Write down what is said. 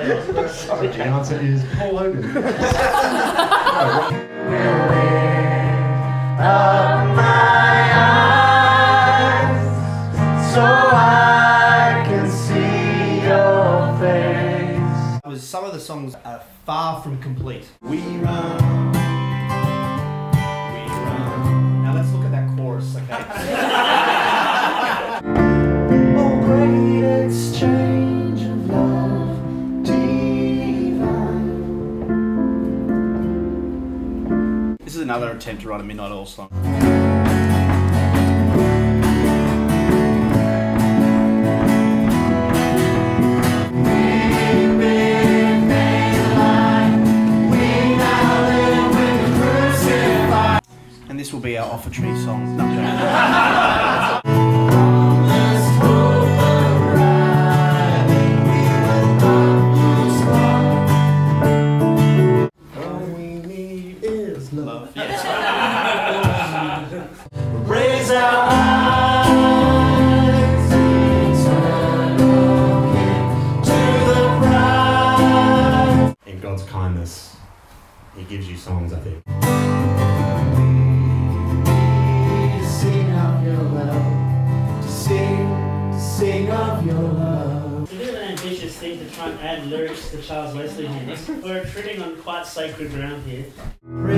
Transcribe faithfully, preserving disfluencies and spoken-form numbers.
Sorry, the answer is Paul Hogan. Up my eyes, so I can see your face. Was some of the songs are far from complete. We run, we run. Now let's look at that chorus, okay? Oh, great exchange of love, divine. This is another attempt to write a Midnight Oil song. And this will be our offertory song. No, All we need is love. yes. Raise our eyes, eternal King, to the prize. In God's kindness, He gives you songs, I think. To sing of your love, to sing, to sing of your love. It's a bit of an ambitious thing to try and add lyrics to Charles Wesley hymns. We're treading on quite sacred ground here.